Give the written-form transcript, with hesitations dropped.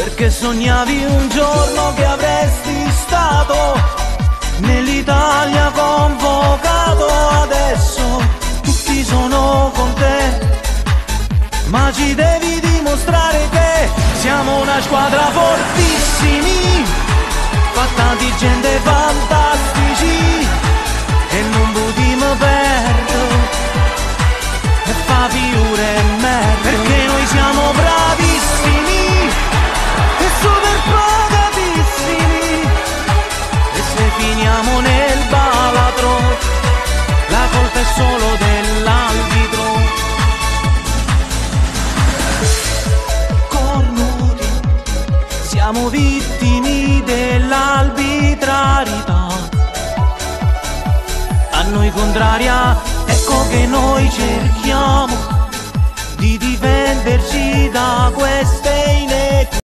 perché sognavi un giorno che avresti stato nell'Italia convocato. Adesso tutti sono con te, ma ci devi dimostrare che siamo una squadra fortissimi, fatta di gente fantastici, e non potremo perdere e fa figure e merda, perché noi siamo bravissimi e super pagatissimi, e se finiamo nel baratro la colpa è solo dell'arbitro. Cornuti, siamo vittime dell'arbitrarietà, a noi contraria, ecco che noi cerchiamo di difenderci da queste inequità.